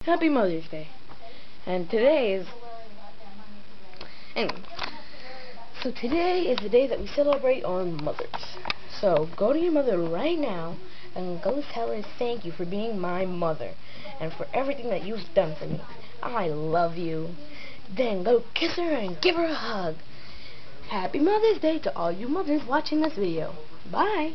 Happy Mother's Day. And today is... Anyway, so today is the day that we celebrate our mothers. So go to your mother right now and go tell her thank you for being my mother and for everything that you've done for me. I love you. Then go kiss her and give her a hug. Happy Mother's Day to all you mothers watching this video. Bye.